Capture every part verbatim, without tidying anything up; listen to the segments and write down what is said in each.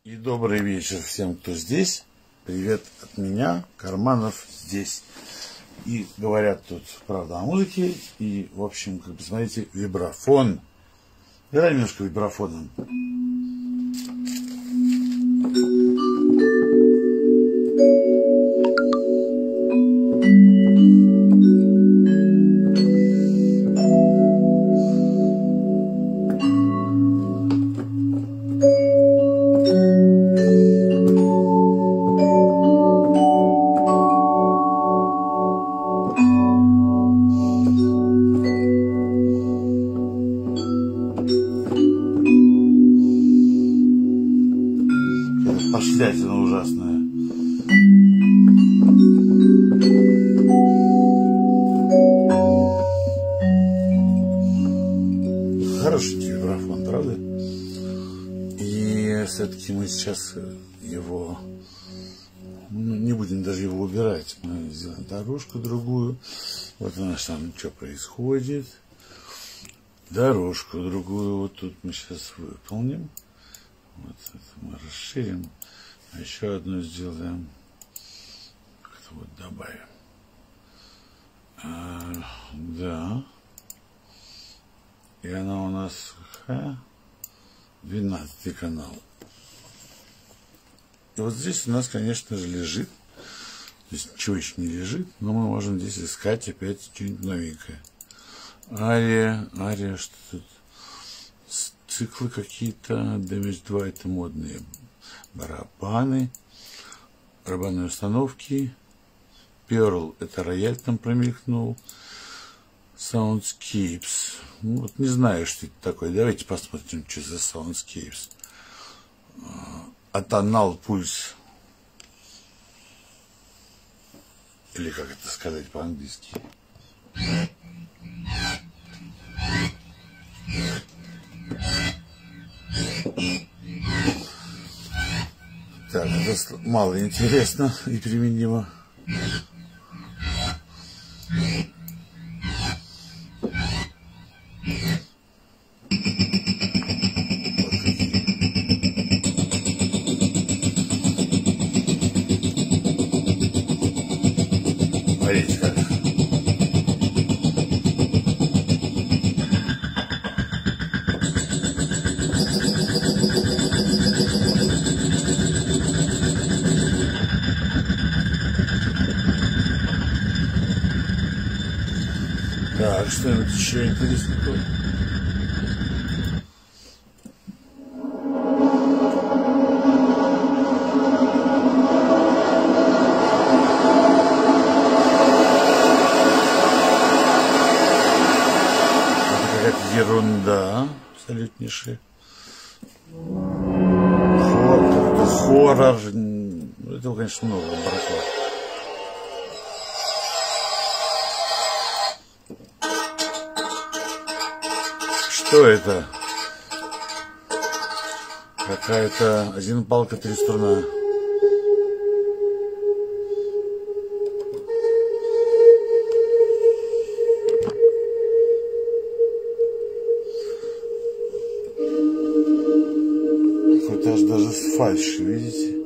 И добрый вечер всем, кто здесь. Привет от меня, Карманов здесь. И говорят тут, правда, о музыке. И, в общем, как бы, смотрите, вибрафон. Играй немножко вибрафоном. Пошлятина ужасная. Хороший вибрафон, правда? И все-таки мы сейчас его, ну, не будем даже его убирать. Мы сделаем дорожку другую. Вот у нас там что происходит. Дорожку другую вот тут мы сейчас выполним. Вот это мы расширим. А еще одну сделаем. Как-то вот добавим. А, да. И она у нас двенадцатый канал. И вот здесь у нас, конечно же, лежит. Здесь ничего еще не лежит, но мы можем здесь искать опять что-нибудь новенькое. Ария, ария, что тут? Циклы какие-то, Damage два это модные барабаны, барабанные установки, Pearl это рояль там промелькнул, Soundscapes, ну, вот не знаю, что это такое, давайте посмотрим, что за Soundscapes. Atonal Pulse, или как это сказать по-английски. Так, это мало интересно и применимо. Вот какие. Смотрите как. Так, что-нибудь еще интересненькое. Это какая-то ерунда абсолютнейшая. Хоррор, хоррор. Этого, конечно, много барахла. Что это? Какая-то один палка, три струна. Какой-то аж даже с фальшью, видите?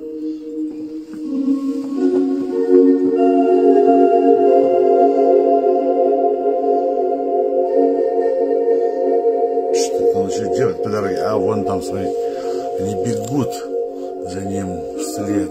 Что делать по дороге? А вон там, смотрите, они бегут за ним вслед.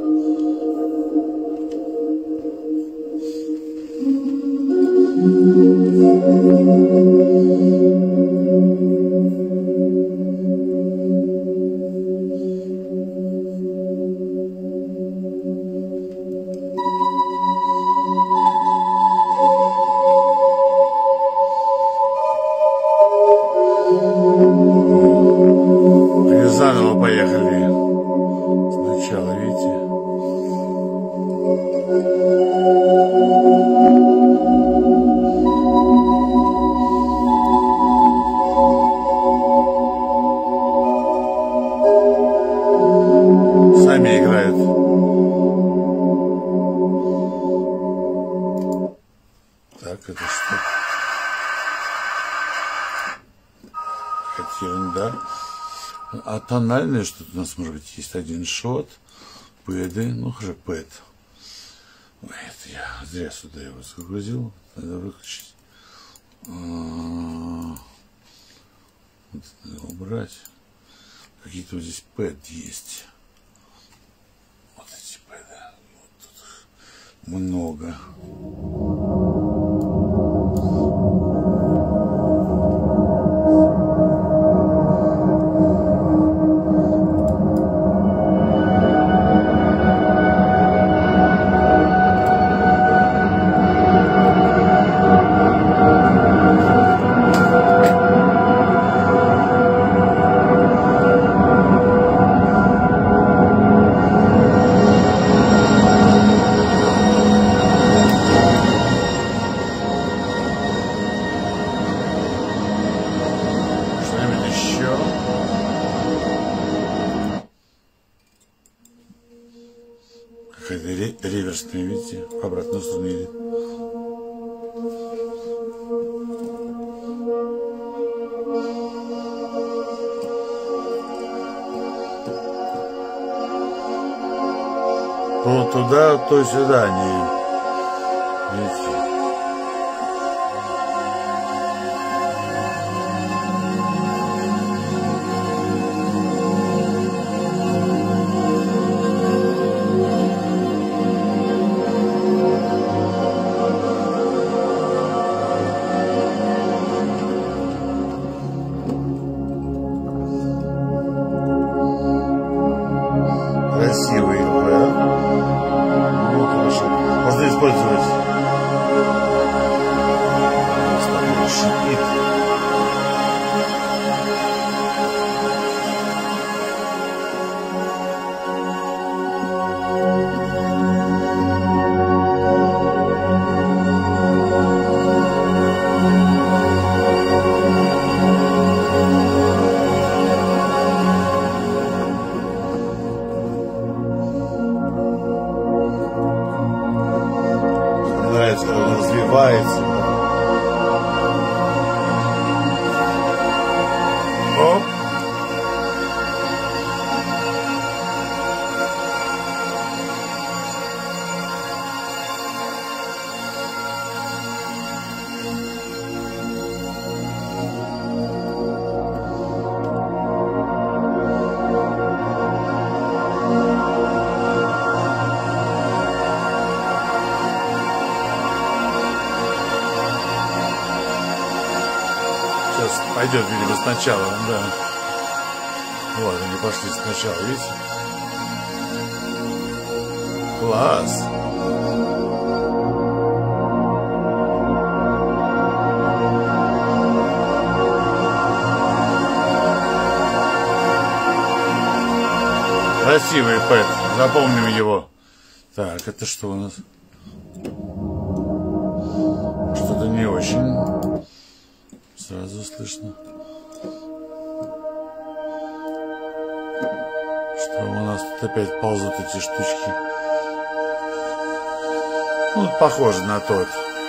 Заново поехали. Сначала, видите? Сами играют. Так, это что? Какая ерунда. От тональное что-то у нас, может быть, есть один шот, пэды, ну, хорошо, пэд. Ой, это я зря сюда его загрузил, надо выключить. Вот это надо убрать. Какие-то вот здесь пэд есть. Вот эти пэды, вот тут их много. Какая-то реверсная, видите, в обратную сторону едет. То туда, то сюда, не, видите. Красивый, да? Ну, хорошо. Можно использовать. Просто шипит. Нравится, когда он развивается. Оп. Сейчас пойдет, видимо, сначала, да. Вот, они пошли сначала, видите? Класс! Красивый пэт, запомним его. Так, это что у нас? Что-то не очень. Сразу слышно. Что у нас тут опять ползут эти штучки. Ну, похоже на тот.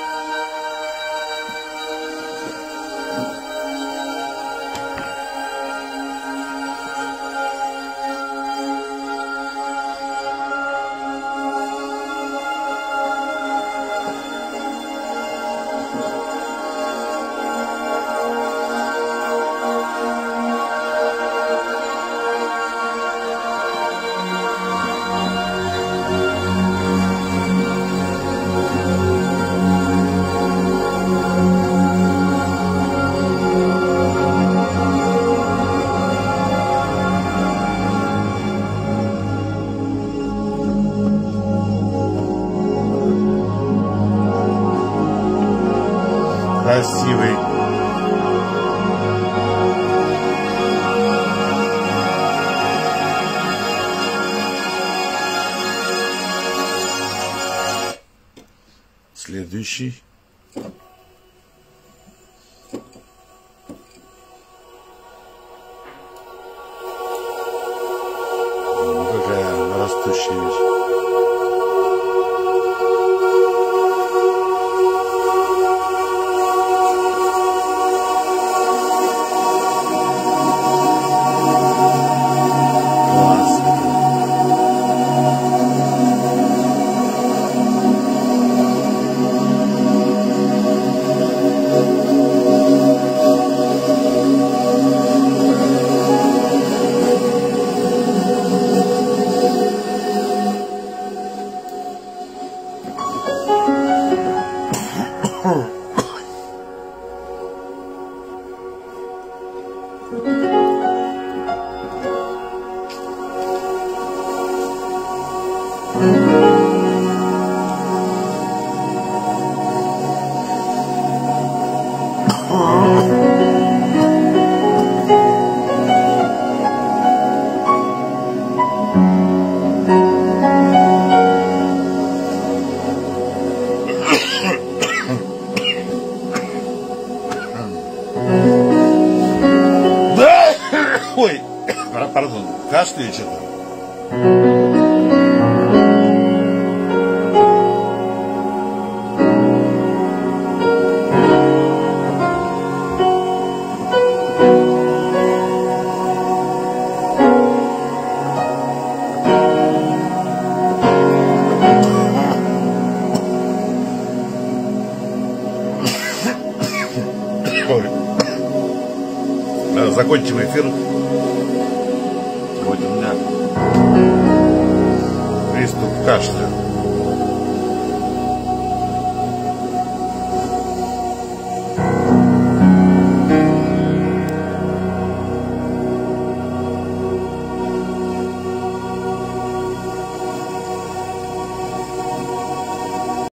Красивый. Следующий. Ну, какая растущая вещь. Кашляет что-то. Закончим эфир. Вот у меня приступ кашля.